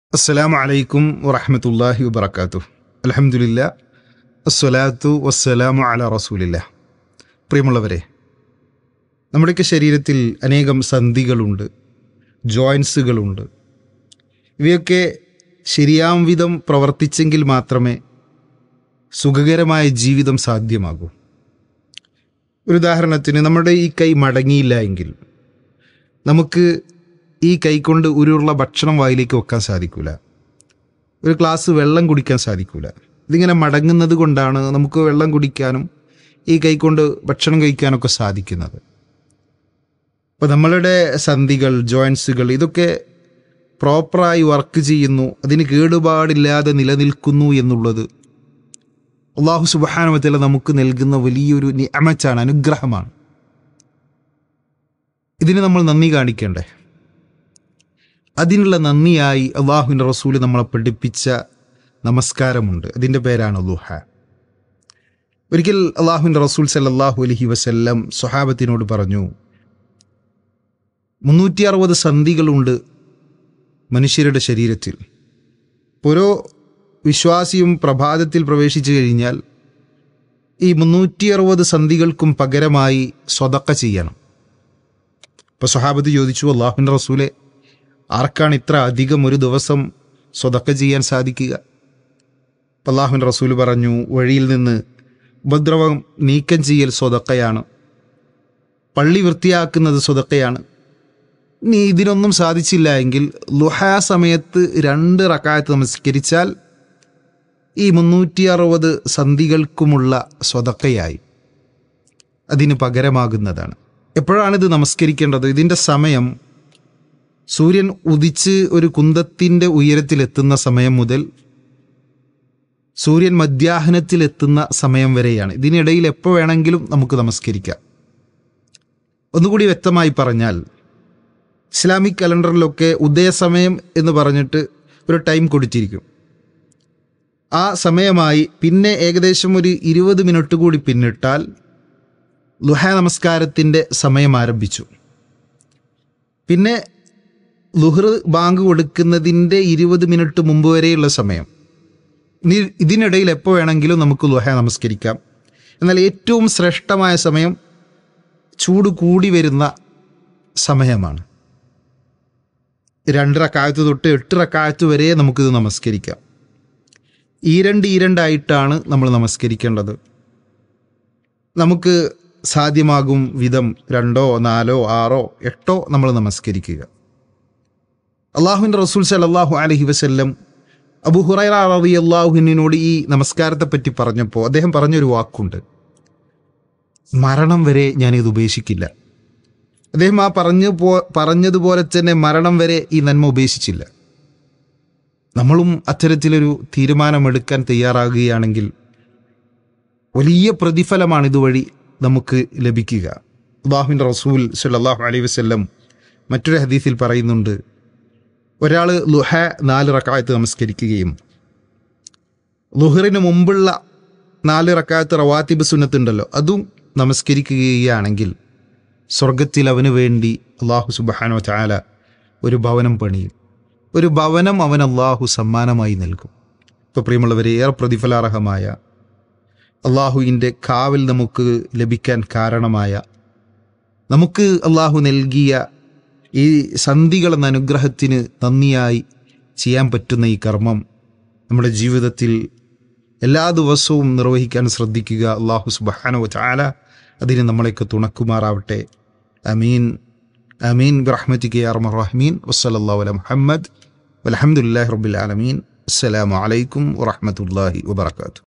അസ്സലാമു അലൈക്കും വറഹ്മത്തുള്ളാഹി വബറകാതുഹു. അൽഹംദുലില്ലാ അസ്സലാത്തു വസ്സലാമു അലാ റസൂലില്ലാ. പ്രിയമുള്ളവരെ, നമ്മുടെയൊക്കെ ശരീരത്തിൽ അനേകം സന്ധികളുണ്ട്, ജോയിൻസുകളുണ്ട്. ഇവയൊക്കെ ശരിയാം വിധം പ്രവർത്തിച്ചെങ്കിൽ മാത്രമേ സുഖകരമായ ജീവിതം സാധ്യമാകൂ. ഒരു ഉദാഹരണത്തിന്, നമ്മുടെ ഈ കൈ മടങ്ങിയില്ല എങ്കിൽ നമുക്ക് ഈ കൈകൊണ്ട് ഒരുള്ള ഭക്ഷണം വായിലേക്ക് വെക്കാൻ സാധിക്കില്ല, ഒരു ഗ്ലാസ് വെള്ളം കുടിക്കാൻ സാധിക്കില്ല. ഇതിങ്ങനെ മടങ്ങുന്നത് കൊണ്ടാണ് നമുക്ക് വെള്ളം കുടിക്കാനും ഈ കൈകൊണ്ട് ഭക്ഷണം കഴിക്കാനൊക്കെ സാധിക്കുന്നത്. അപ്പോൾ നമ്മളുടെ സന്ധികൾ, ജോയിൻസുകൾ ഇതൊക്കെ പ്രോപ്പറായി വർക്ക് ചെയ്യുന്നു, അതിന് കേടുപാടില്ലാതെ നിലനിൽക്കുന്നു എന്നുള്ളത് അല്ലാഹു സുബ്ഹാനഹു വ തആല നമുക്ക് നൽകുന്ന വലിയൊരു നിഅമത്താണ്, അനുഗ്രഹമാണ്. ഇതിന് നമ്മൾ നന്ദി കാണിക്കണ്ടേ? അതിനുള്ള നന്ദിയായി അള്ളാഹുവിൻ്റെ റസൂൽ നമ്മളെ പഠിപ്പിച്ച നമസ്കാരമുണ്ട്. അതിൻ്റെ പേരാണ് ദുഹ. ഒരിക്കൽ അള്ളാഹുവിൻ്റെ റസൂൽ സല്ലല്ലാഹു അലൈഹി വസല്ലം സ്വഹാബത്തിനോട് പറഞ്ഞു, 360 സന്ധികളുണ്ട് മനുഷ്യരുടെ ശരീരത്തിൽ. ഓരോ വിശ്വാസിയും പ്രഭാതത്തിൽ പ്രവേശിച്ചു കഴിഞ്ഞാൽ ഈ 360 സന്ധികൾക്കും പകരമായി സ്വതക്ക ചെയ്യണം. അപ്പോൾ സ്വഹാബത്ത് ചോദിച്ചു, അള്ളാഹുവിൻ്റെ റസൂലെ, ആർക്കാണ് ഇത്ര അധികം ഒരു ദിവസം സ്വതക്ക ചെയ്യാൻ സാധിക്കുക? അല്ലാഹുവിൻ്റെ റസൂൽ പറഞ്ഞു, വഴിയിൽ നിന്ന് ഉപദ്രവം നീക്കം ചെയ്യൽ സ്വതക്കയാണ്, പള്ളി വൃത്തിയാക്കുന്നത് സ്വതക്കയാണ്. നീ ഇതിനൊന്നും സാധിച്ചില്ല എങ്കിൽ ളുഹാ സമയത്ത് 2 റക്അത്ത് നമസ്കരിച്ചാൽ ഈ 360 സന്ധികൾക്കുമുള്ള സ്വതക്കയായി അതിന് പകരമാകുന്നതാണ്. എപ്പോഴാണിത് നമസ്കരിക്കേണ്ടത്? ഇതിൻ്റെ സമയം സൂര്യൻ ഉദിച്ച് ഒരു കുന്തത്തിൻ്റെ ഉയരത്തിലെത്തുന്ന സമയം മുതൽ സൂര്യൻ മധ്യാഹ്നത്തിലെത്തുന്ന സമയം വരെയാണ്. ഇതിനിടയിൽ എപ്പോൾ വേണമെങ്കിലും നമുക്ക് നമസ്കരിക്കാം. ഒന്നുകൂടി വ്യക്തമായി പറഞ്ഞാൽ, ഇസ്ലാമിക് കലണ്ടറിലൊക്കെ ഉദയസമയം എന്ന് പറഞ്ഞിട്ട് ഒരു ടൈം കൊടുത്തിരിക്കും. ആ സമയമായി പിന്നെ ഏകദേശം ഒരു 20 മിനിറ്റ് കൂടി പിന്നിട്ടാൽ ളുഹ നമസ്കാരത്തിൻ്റെ സമയം ആരംഭിച്ചു. പിന്നെ ളുഹർ ബാങ്ക് കൊടുക്കുന്നതിൻ്റെ 20 മിനിറ്റ് മുമ്പ് വരെയുള്ള സമയം. ഇതിനിടയിൽ എപ്പോൾ വേണമെങ്കിലും നമുക്ക് ളുഹ നമസ്കരിക്കാം. എന്നാൽ ഏറ്റവും ശ്രേഷ്ഠമായ സമയം ചൂട് കൂടി വരുന്ന സമയമാണ്. 2 റക്അത്ത് തൊട്ട് 8 റക്അത്ത് വരെ നമുക്കിത് നമസ്കരിക്കാം. ഈരണ്ടായിട്ടാണ് നമ്മൾ നമസ്കരിക്കേണ്ടത്. നമുക്ക് സാധ്യമാകും വിധം 2, 4, 6, 8 നമ്മൾ നമസ്കരിക്കുക. അള്ളാഹുവിൻ്റെ റസൂൽ സല്ലല്ലാഹു അലൈഹി വസല്ലം അബൂ ഹുറൈറ റളിയല്ലാഹു അൻഹുവിനോട് ഈ നമസ്കാരത്തെപ്പറ്റി പറഞ്ഞപ്പോൾ അദ്ദേഹം പറഞ്ഞൊരു വാക്കുണ്ട്, മരണം വരെ ഞാനിത് ഉപേക്ഷിക്കില്ല. അദ്ദേഹം ആ പറഞ്ഞതുപോലെ തന്നെ മരണം വരെ ഈ നന്മ ഉപേക്ഷിച്ചില്ല. നമ്മളും അത്തരത്തിലൊരു തീരുമാനമെടുക്കാൻ തയ്യാറാകുകയാണെങ്കിൽ വലിയ പ്രതിഫലമാണ് ഇതുവഴി നമുക്ക് ലഭിക്കുക. അല്ലാഹുവിൻ്റെ റസൂൽ സല്ലല്ലാഹു അലൈഹി വസല്ലം മറ്റൊരു ഹദീസിൽ പറയുന്നുണ്ട്, ഒരാൾ ളുഹ 4 റക്അത്ത് നമസ്കരിക്കുകയും ളുഹറിന് മുമ്പുള്ള 4 റക്അത്ത് റവാത്തിബ് സുന്നത്തുണ്ടല്ലോ, അതും നമസ്കരിക്കുകയാണെങ്കിൽ സ്വർഗത്തിൽ അവന് വേണ്ടി അല്ലാഹു സുബ്ഹാനഹു വ തആല ഒരു ഭവനം പണിയും. ഒരു ഭവനം അവൻ അല്ലാഹു സമ്മാനമായി നൽകും. ഇപ്പോൾ പ്രിയമുള്ളവരെ, ഏറെ പ്രതിഫലാർഹമായ അള്ളാഹുവിൻ്റെ കാവൽ നമുക്ക് ലഭിക്കാൻ കാരണമായ, നമുക്ക് അള്ളാഹു നൽകിയ ഈ സന്ധികൾ എന്ന അനുഗ്രഹത്തിന് നന്ദിയായി ചെയ്യാൻ പറ്റുന്ന ഈ കർമ്മം നമ്മുടെ ജീവിതത്തിൽ എല്ലാ ദിവസവും നിർവഹിക്കാൻ ശ്രദ്ധിക്കുക. അല്ലാഹു സുബ്ഹാനഹു വ തആല അതിന് നമ്മളെയൊക്കെ തുണക്കുമാറാവട്ടെ. അമീൻ അമീൻ ബിറഹ്മതിക യാ അർഹമർ റഹീമീൻ. വസ്സല്ലല്ലാഹു അലാ മുഹമ്മദ് വൽഹംദുലില്ലാഹി റബ്ബിൽ ആലമീൻ. അസ്സലാമു അലൈക്കും വറഹ്മത്തുള്ളാഹി വബറകാതുഹു.